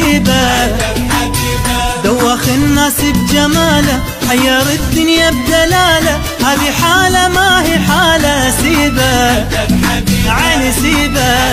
سيبه دوخ الناس بجماله، حير الدنيا بدلاله، هذه حالة ما هي حالة. سيبه عيني سيبه